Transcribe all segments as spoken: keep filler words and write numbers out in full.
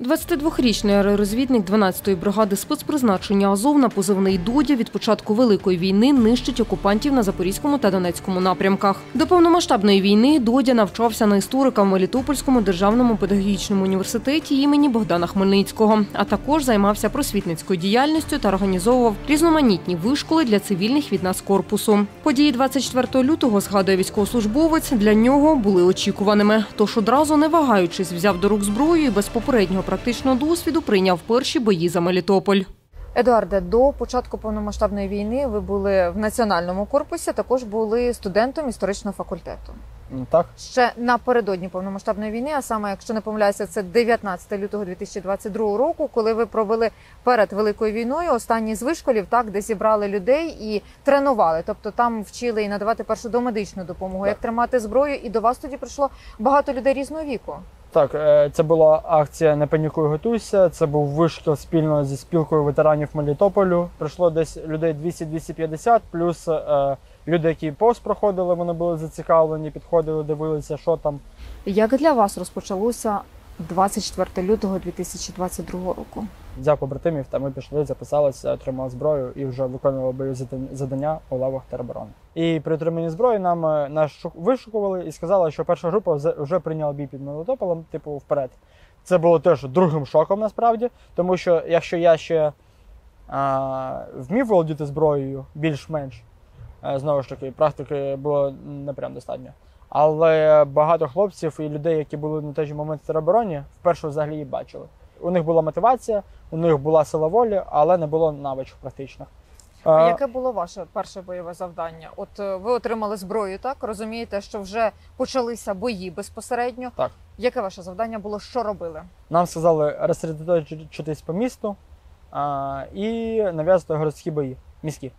двадцятидвохрічний аеророзвідник дванадцятої бригади спецпризначення «Азов» на позивний «Дудя» від початку Великої війни нищить окупантів на Запорізькому та Донецькому напрямках. До повномасштабної війни Дудя навчався на історика в Мелітопольському державному педагогічному університеті імені Богдана Хмельницького, а також займався просвітницькою діяльністю та організовував різноманітні вишколи для цивільних від нацкорпусу. Події двадцять четвертого лютого, згадує військовослужбовець, для нього були очікуваними. Тож одразу, не вагаючись, взяв до рук зброю і без попереднього практичного досвіду прийняв перші бої за Мелітополь. Едуарде, до початку повномасштабної війни ви були в Національному корпусі, також були студентом історичного факультету. Так. Ще напередодні повномасштабної війни, а саме, якщо не помиляюся, це дев'ятнадцятого лютого дві тисячі двадцять другого року, коли ви провели перед Великою війною останній з вишколів, так, де зібрали людей і тренували. Тобто там вчили і надавати першу домедичну допомогу, так. як тримати зброю, і до вас тоді прийшло багато людей різного віку. Так, це була акція «Не панікуй, готуйся». Це був вишкіл спільно зі спілкою ветеранів Мелітополю. Прийшло десь людей двісті - двісті п'ятдесят, плюс е, люди, які повз проходили, вони були зацікавлені, підходили, дивилися, що там. Як для вас розпочалося двадцять четвертого лютого дві тисячі двадцять другого року? Взяв побратимів, та ми пішли, записалися, отримали зброю і вже виконували бойові завдання у лавах тероборони. І при отриманні зброї нам нас вишукували і сказали, що перша група вже прийняла бій під Мелітополем, типу, вперед. Це було теж другим шоком, насправді, тому що якщо я ще а, вмів володіти зброєю більш-менш, знову ж таки, практики було не прям достатньо. Але багато хлопців і людей, які були на той же момент в теробороні, вперше взагалі її бачили. У них була мотивація, у них була сила волі, але не було навичок практичних. А яке було ваше перше бойове завдання? От ви отримали зброю, так? Розумієте, що вже почалися бої безпосередньо. Так. Яке ваше завдання було? Що робили? Нам сказали розсередоточитись по місту а, і нав'язати городські бої, міські.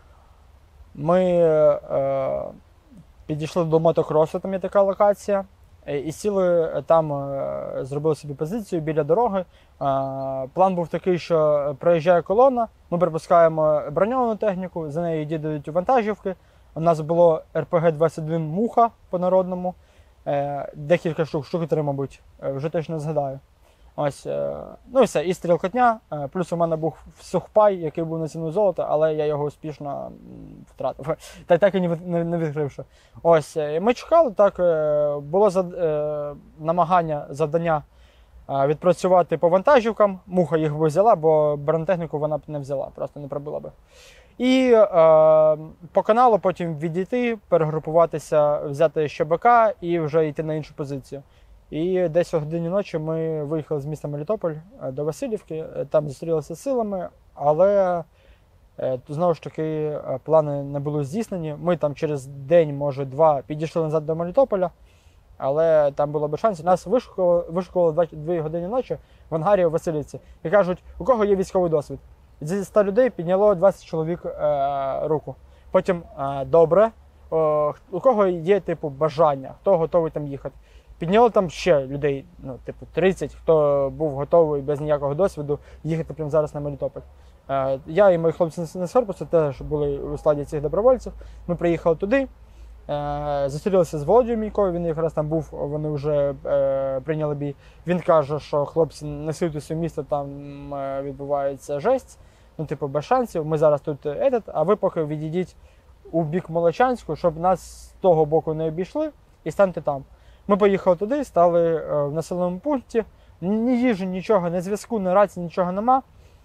Ми е, підійшли до мотокросу, там є така локація. І сіли там, зробили собі позицію біля дороги. План був такий, що проїжджає колона, ми пропускаємо броньовану техніку, за нею їдуть вантажівки. У нас було ер пе ге двадцять один «Муха» по-народному, декілька штук, штуки три, мабуть, вже точно не згадаю. Ось, ну і все, і стрілкотня, плюс у мене був сухпай, який був на ціну золота, але я його успішно втратив, та так і не відкривши. Ось, ми чекали, так, було зад... намагання, завдання відпрацювати по вантажівкам, «Муха» їх би взяла, бо бронетехніку вона б не взяла, просто не пробила би. І е, по каналу потім відійти, перегрупуватися, взяти ЩБК і вже йти на іншу позицію. І десь о годині ночі ми виїхали з міста Мелітополь до Василівки, там зустрілися з силами, але знову ж таки плани не були здійснені. Ми там через день, може два, підійшли назад до Мелітополя, але там було без шансів. Нас вишукували, вишукували дві години ночі в ангарі у Василівці і кажуть, у кого є військовий досвід. Зі ста людей підняло двадцять чоловік е, руку. Потім, е, добре, о, у кого є типу бажання, хто готовий там їхати. Підняло там ще людей, ну, типу, тридцять, хто був готовий без ніякого досвіду їхати прямо зараз на Мелітополь. Е, я і мої хлопці з корпусу теж були у складі цих добровольців. Ми приїхали туди, е, зустрілися з Володією Мійко, він якраз там був, вони вже е, прийняли бій. Він каже, що хлопці, не ситуйся в місто, там е, відбувається жесть, ну, типу, без шансів, ми зараз тут едет, а ви поки відійдіть у бік Молочанську, щоб нас з того боку не обійшли і станьте там. Ми поїхали туди, стали в населеному пункті, ні їжі, нічого, ні зв'язку, ні рації, нічого нема.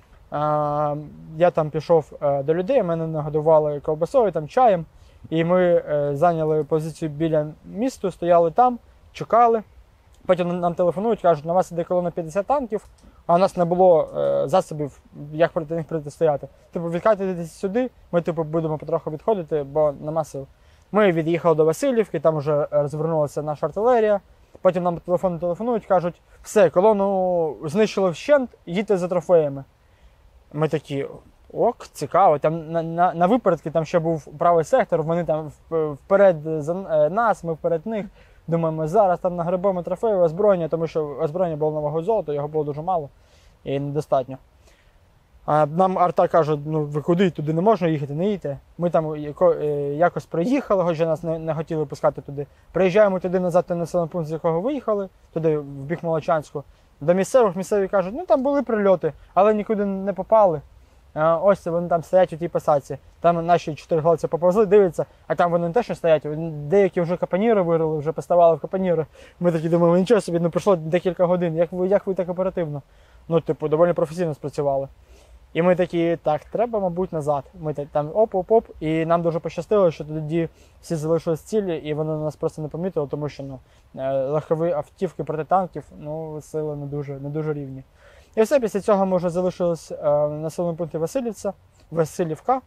Я там пішов до людей, мене нагодували ковбасою, там, чаєм, і ми зайняли позицію біля місту, стояли там, чекали. Потім нам телефонують, кажуть, на вас іде колона п'ятдесят танків, а у нас не було засобів, як проти них протистояти. Типу, відкатуйтесь сюди, ми типу, будемо потроху відходити, бо нема сил. Ми від'їхали до Василівки, там вже розвернулася наша артилерія. Потім нам телефони телефонують, кажуть, все, колону знищили вщент, їдьте за трофеями. Ми такі, ок, цікаво. Там на, на, на випередки там ще був правий сектор, вони там вперед за нас, ми вперед них. Думаємо, зараз там нагребемо трофею озброєння, тому що озброєння було на вагу золота, його було дуже мало і недостатньо. А нам арта каже, ну ви куди, туди не можна їхати, не їдьте. Ми там якось проїхали, хоча нас не, не хотіли пускати туди. Приїжджаємо туди назад на населений пункт, з якого виїхали, туди в бік Молочанську. До місцевих місцеві кажуть, ну там були прильоти, але нікуди не попали. А, ось вони там стоять у тій посадці. Там наші чотирьохголовці поповзли, дивляться, а там вони теж не стоять. Деякі вже капоніри вирили, вже поставали в капоніри. Ми такі думаємо, нічого собі, ну пройшло декілька годин, як ви, як ви так оперативно? Ну, типу, доволі професійно спрацювали. І ми такі, так, треба, мабуть, назад. Ми там оп-оп-оп, і нам дуже пощастило, що тоді всі залишились цілі, і вони нас просто не помітили, тому що ну, легкові автівки проти танків, ну, сили не дуже, не дуже рівні. І все, після цього ми вже залишились в населеному пункті Васильівця, Васильівка.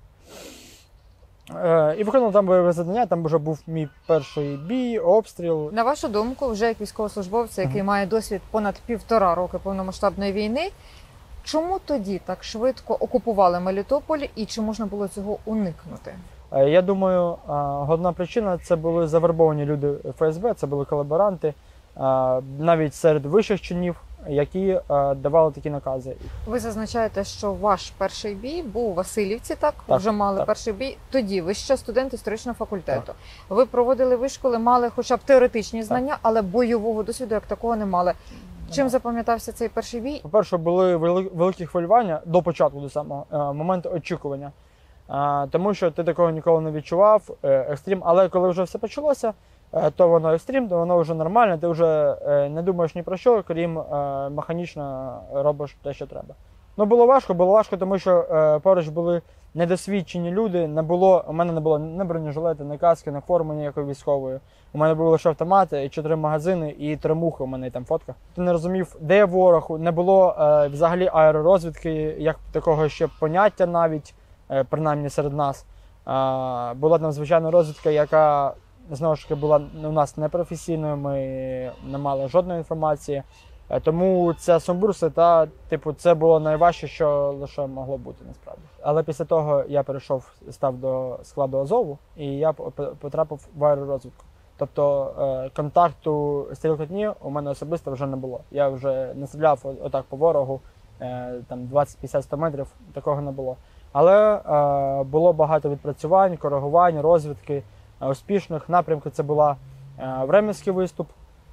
І виконали там бойове завдання, там вже був мій перший бій, обстріл. На вашу думку, вже як військовослужбовця, який має досвід понад півтора роки повномасштабної війни, чому тоді так швидко окупували Мелітополь і чи можна було цього уникнути? Я думаю, головна причина – це були завербовані люди Ф С Б, це були колаборанти, навіть серед вищих чинів, які давали такі накази. Ви зазначаєте, що ваш перший бій був у Васильівці, так? Так, вже мали так. перший бій. Тоді ви ще студент історичного факультету. Так. Ви проводили вишколи, мали хоча б теоретичні знання, але бойового досвіду як такого не мали. Чим запам'ятався цей перший бій? По-перше, були вели- великі хвилювання до початку, до самого е, моменту очікування. Е, тому що ти такого ніколи не відчував, е, екстрім. Але коли вже все почалося, е, то воно екстрім, то воно вже нормально, ти вже е, не думаєш ні про що, крім е, механічно робиш те, що треба. Ну, було важко, було важко, тому що е, поруч були недосвідчені люди, не було, у мене не було ні бронежилети, ні каски, ні форми ніякої військової. У мене були лише автомати, чотири магазини і три мухи, у мене там фотка. Ти не розумів, де ворог, не було е, взагалі аеророзвідки, як такого ще поняття навіть, е, принаймні серед нас. Е, була там звичайна розвідка, яка, знову ж таки, була у нас непрофесійною, ми не мали жодної інформації. Е, тому ця сумбурса, та, типу, це було найважче, що лише могло бути насправді. Але після того я перейшов, став до складу Азову, і я потрапив в аеророзвідку. Тобто е, контакту стрілкотні у мене особисто вже не було. Я вже не стріляв отак по ворогу, е, там двадцять-п'ятдесят метрів, такого не було. Але е, було багато відпрацювань, коригувань, розвідки, е, успішних напрямків. Це була е, Временський виступ,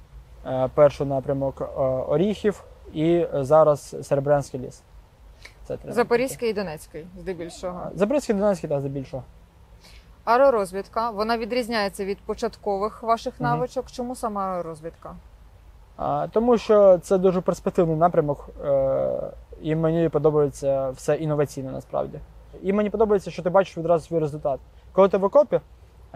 е, перший напрямок е, Оріхів і зараз Серебрянський ліс. Це три Запорізький і Донецький, здебільшого. напрямки. Запорізький, Донецький, так, здебільшого. Аеророзвідка, вона відрізняється від початкових ваших Мгм. навичок. Чому саме аеророзвідка? А, Тому що це дуже перспективний напрямок, е, і мені подобається все інноваційне насправді. І мені подобається, що ти бачиш відразу свій результат. Коли ти в окопі, е,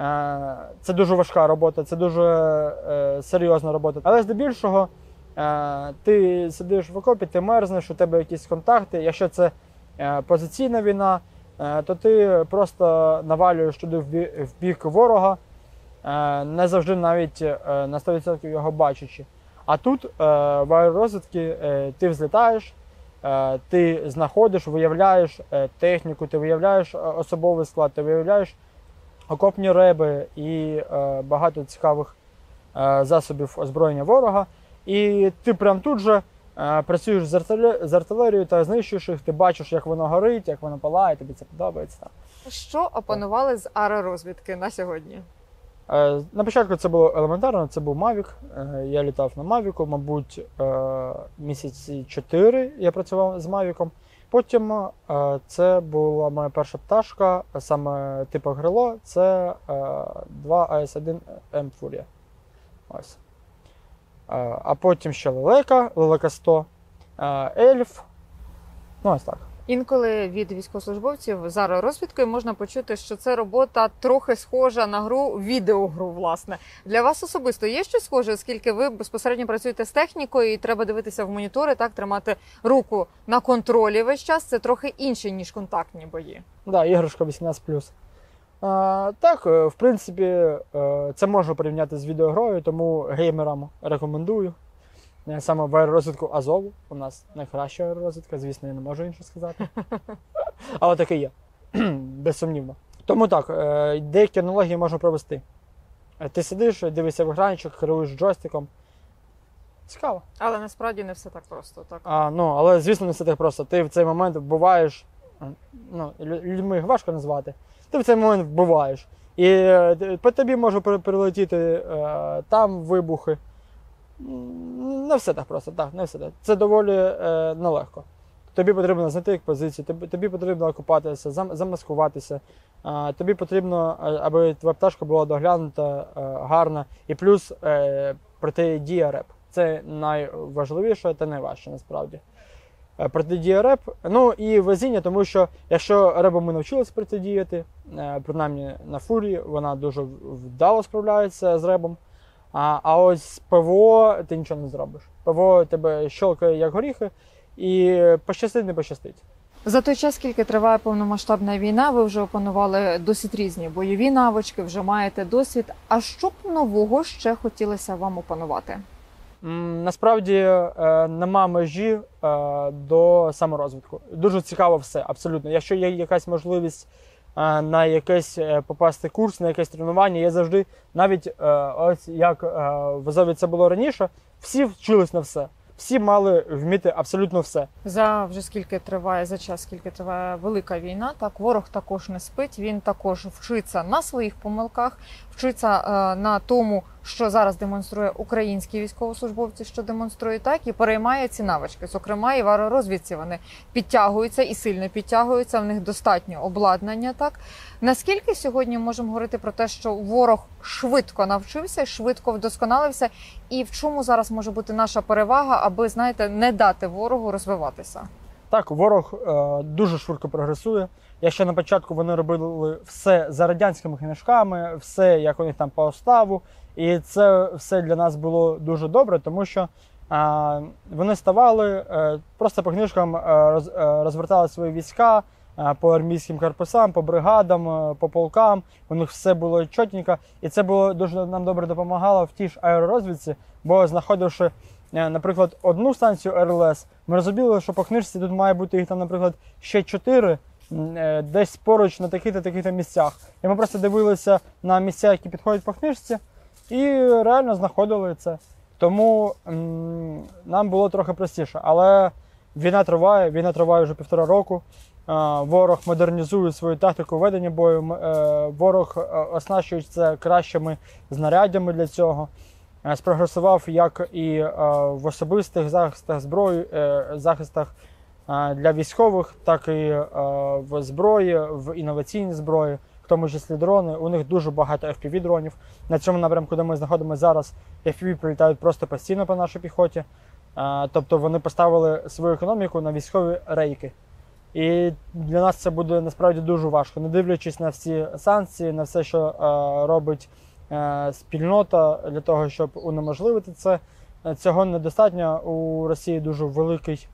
це дуже важка робота, це дуже е, серйозна робота. Але здебільшого е, ти сидиш в окопі, ти мерзнеш, у тебе якісь контакти. Якщо це е, позиційна війна, е, то ти просто навалюєш туди в бі- в бік ворога, е, не завжди навіть е, на сто відсотків його бачачи. А тут е, в аеророзвідці е, ти взлітаєш, е, ти знаходиш, виявляєш е, техніку, ти виявляєш е, особовий склад, ти виявляєш окопні реби і е, багато цікавих е, засобів озброєння ворога. І ти прямо тут же е, працюєш з, артиле- з артилерією та знищуєш їх, ти бачиш, як воно горить, як воно палає, тобі це подобається. Так. Що опанували з аеророзвідки на сьогодні? Е, На початку це було елементарно, це був Mavic. Е, Я літав на Mavic, мабуть, е, місяці чотири я працював з Mavic. Потім е, це була моя перша пташка, саме типу грило, це е, два А С один М Furia. Ось. Е, А потім ще лелека, лелека сто, е, Ельф. Ну, ось так. Інколи від військовослужбовців з аеророзвідкою можна почути, що це робота трохи схожа на гру, відеогру, власне. Для вас особисто є щось схоже, оскільки ви безпосередньо працюєте з технікою і треба дивитися в монітори, так, тримати руку на контролі весь час. Це трохи інше, ніж контактні бої. Да, іграшка вісімнадцять плюс. А, так, е, в принципі, е, це можна порівняти з відеогрою, тому геймерам рекомендую. Е, Саме в аеророзвідку Азову. У нас найкраща аеророзвідка, звісно, я не можу інше сказати. Але таке є. Безсумнівно. Тому так, е, деякі аналогії можна провести. Е, Ти сидиш, дивишся в екранчик, керуєш джойстиком. Цікаво. Але насправді не все так просто. Так. А, ну, але, звісно, не все так просто. Ти в цей момент вбиваєш, ну, лю- людьми їх важко назвати. Ти в цей момент вбиваєш. І е, по тобі може при- прилетіти е, там вибухи, М, Не все так просто, так, не все так. Це доволі е, нелегко. Тобі потрібно знайти їх позицію, тобі, тобі потрібно окупатися, зам, замаскуватися. А, тобі потрібно, аби твоя пташка була доглянута, е, гарна. І плюс е, протидія реп. Це найважливіше та найважче насправді. Е, протидія реп, ну і везіння, тому що якщо ребом ми навчилися протидіяти, е, принаймні на фурі, вона дуже вдало справляється з ребом. А, а ось ПВО ти нічого не зробиш. ПВО тебе щелкає як горіхи, і пощастить, не пощастить. За той час, скільки триває повномасштабна війна, ви вже опанували досить різні бойові навички, вже маєте досвід. А що б нового ще хотілося вам опанувати? М, Насправді е, нема межі е, до саморозвитку. Дуже цікаво все, абсолютно. Якщо є якась можливість е, на якийсь е, попасти курс, на якесь тренування, я завжди, навіть е, ось як е, в Азові це було раніше, всі вчились на все. Всі мали вміти абсолютно все. За вже скільки триває, за час, скільки триває велика війна, так ворог також не спить, він також вчиться на своїх помилках, вчиться е, на тому, що зараз демонструє українські військовослужбовці, що демонструє так, і переймає ці навички. Зокрема, і в аеророзвідці вони підтягуються і сильно підтягуються, в них достатньо обладнання. Так наскільки сьогодні можемо говорити про те, що ворог швидко навчився, швидко вдосконалився, і в чому зараз може бути наша перевага, аби, знаєте, не дати ворогу розвиватися? Так, ворог е, дуже швидко прогресує. Якщо на початку вони робили все за радянськими книжками, все як у них там по уставу, і це все для нас було дуже добре, тому що е, вони ставали, е, просто по книжкам е, роз, е, розвертали свої війська е, по армійським корпусам, по бригадам, е, по полкам. У них все було чотненько, і це було дуже нам добре допомагало в тій ж аеророзвідці, бо знаходивши, наприклад, одну станцію ар ел ес, ми розуміли, що по книжці тут має бути їх там, наприклад, ще чотири, десь поруч на таких-то таких-то місцях. І ми просто дивилися на місця, які підходять по книжці, і реально знаходили це. Тому м- нам було трохи простіше. Але війна триває, війна триває вже півтора року. Е- ворог модернізує свою тактику ведення бою, е- ворог оснащується кращими знаряддями для цього. Спрогресував як і е, в особистих захистах зброї, е, захистах е, для військових, так і е, в зброї, в інноваційній зброї, в тому числі дрони. У них дуже багато еф пі ві-дронів. На цьому напрямку, де ми знаходимося зараз, еф пі ві прилітають просто постійно по нашій піхоті. Е, тобто вони поставили свою економіку на військові рейки. І для нас це буде насправді дуже важко, не дивлячись на всі санкції, на все, що е, робить спільнота для того, щоб унеможливити це. Цього недостатньо. У Росії дуже великий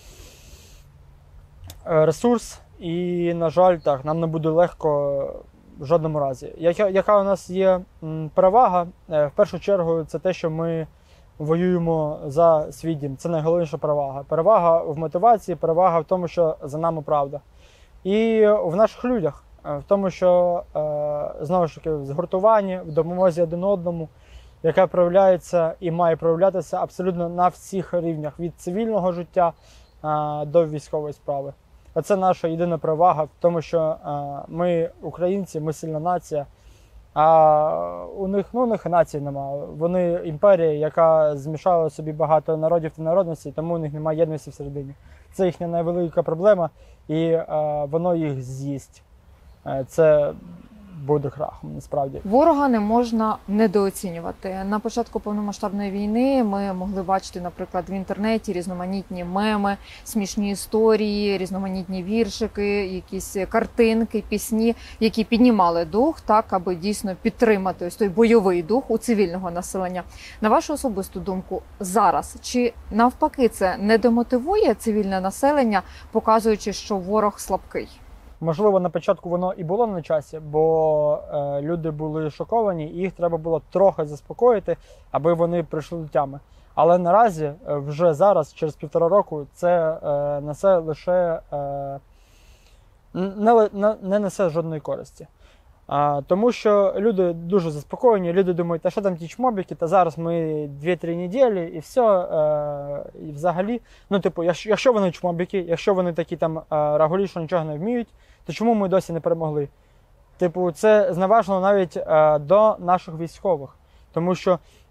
ресурс і, на жаль, так, нам не буде легко в жодному разі. Яка, яка у нас є перевага? В першу чергу це те, що ми воюємо за свій дім. Це найголовніша перевага. Перевага в мотивації, перевага в тому, що за нами правда. І в наших людях. В тому, що, знову ж таки, в згуртуванні, в допомозі один одному, яка проявляється і має проявлятися абсолютно на всіх рівнях, від цивільного життя до військової справи. Оце наша єдина перевага в тому, що ми українці, ми сильна нація, а у них, ну, у них нації немає. Вони імперія, яка змішала собі багато народів та народностей, тому у них немає єдності всередині. Це їхня найвелика проблема, і воно їх з'їсть. Це буде крахом, насправді. Ворога не можна недооцінювати. На початку повномасштабної війни ми могли бачити, наприклад, в інтернеті різноманітні меми, смішні історії, різноманітні віршики, якісь картинки, пісні, які піднімали дух, так, аби дійсно підтримати ось той бойовий дух у цивільного населення. На вашу особисту думку, зараз, чи навпаки це не демотивує цивільне населення, показуючи, що ворог слабкий? Можливо, на початку воно і було на часі, бо е, люди були шоковані, і їх треба було трохи заспокоїти, аби вони прийшли до тями. Але наразі, е, вже зараз, через півтора року, це е, несе лише е, не, не, не несе жодної користі. А, тому що люди дуже заспокоєні, люди думають, та що там ті чмобіки, та зараз ми дві-три неділі і все, е, і взагалі, ну типу, якщо, якщо вони чмобіки, якщо вони такі там е, рагулі, що нічого не вміють, то чому ми досі не перемогли? Типу, це зневажно навіть е, до наших військових, тому що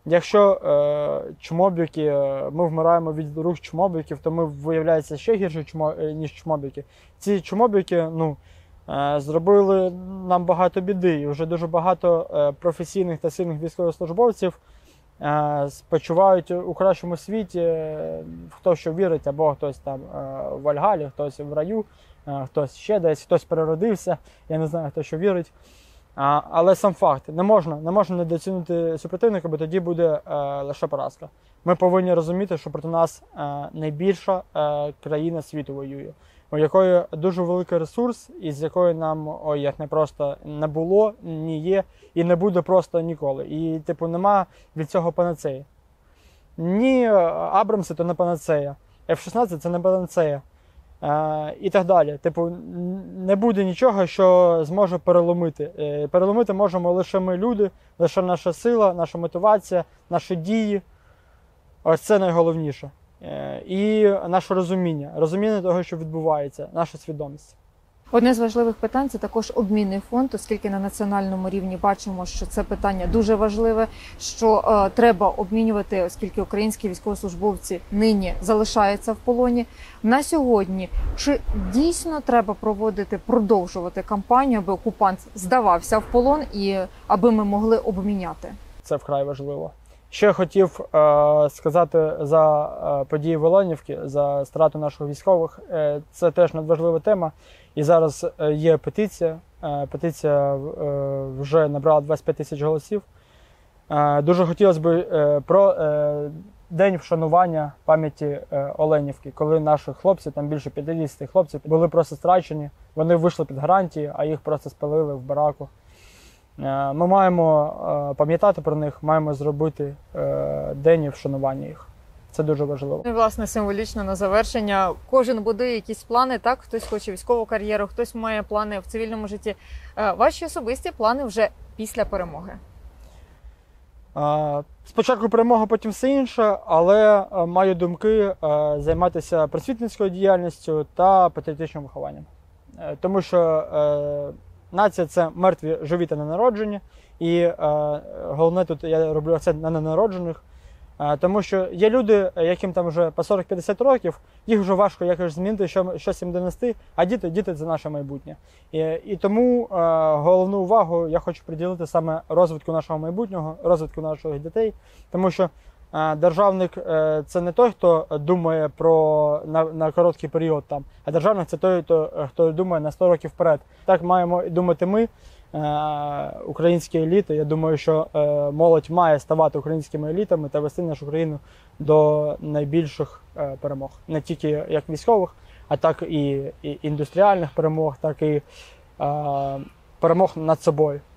Якщо е, чмобіки, е, ми вмираємо від рук чмобіків, то ми, виявляється, ще гірше, чмо, е, ніж чмобіки. Ці чмобіки, ну, е, зробили нам багато біди. І вже дуже багато е, професійних та сильних військовослужбовців е, спочивають у кращому світі, е, хто що вірить, або хтось там е, в Вальгалі, хтось в раю, е, хтось ще десь, хтось переродився, я не знаю, хто що вірить. А, але сам факт, не можна, не можна недооцінити супротивника, бо тоді буде е, лише поразка. Ми повинні розуміти, що проти нас е, найбільша е, країна світу воює, у якої дуже великий ресурс, і з якої нам, ой, як не просто не було, ні є, і не буде просто ніколи. І, типу, нема від цього панацеї. Ні Абрамси – то не панацея, еф шістнадцять – це не панацея. Uh, і так далі. Типу, не буде нічого, що зможе переломити. Uh, переломити можемо лише ми, люди, лише наша сила, наша мотивація, наші дії. Ось це найголовніше. Uh, і наше розуміння. Розуміння того, що відбувається, наша свідомість. Одне з важливих питань – це також обмінний фонд, оскільки на національному рівні бачимо, що це питання дуже важливе, що е, треба обмінювати, оскільки українські військовослужбовці нині залишаються в полоні. На сьогодні, чи дійсно треба проводити, продовжувати кампанію, аби окупант здавався в полон і аби ми могли обміняти? Це вкрай важливо. Ще хотів е, сказати за е, події в Оленівці, за страту наших військових. Е, це теж надважлива тема. І зараз е, є петиція. Е, петиція е, вже набрала двадцять п'ять тисяч голосів. Е, дуже хотілося б е, про е, день вшанування пам'яті е, Оленівки, коли наші хлопці, там більше п'ятдесят хлопців, були просто страчені. Вони вийшли під гарантії, а їх просто спалили в бараку. Ми маємо пам'ятати про них, маємо зробити день вшанування їх. Це дуже важливо. І, власне, символічно на завершення. Кожен будує якісь плани, так? Хтось хоче військову кар'єру, хтось має плани в цивільному житті. Ваші особисті плани вже після перемоги? Спочатку перемога, потім все інше, але маю думки займатися просвітницькою діяльністю та патріотичним вихованням. Тому що нація – це мертві, живі та ненароджені. І е, головне тут я роблю акцент на ненароджених. Е, тому що є люди, яким там вже по сорок-п'ятдесят років, їх вже важко якось змінити, що, щось їм донести, а діти, діти – це наше майбутнє. І, і тому е, головну увагу я хочу приділити саме розвитку нашого майбутнього, розвитку наших дітей. Тому що е, державник е, – це не той, хто думає про, на, на короткий період, там, а державник – це той, хто, хто думає на сто років вперед. Так маємо думати ми, українські еліти. Я думаю, що молодь має ставати українськими елітами та вести нашу країну до найбільших перемог. Не тільки як військових, а так і, і індустріальних перемог, так і перемог над собою.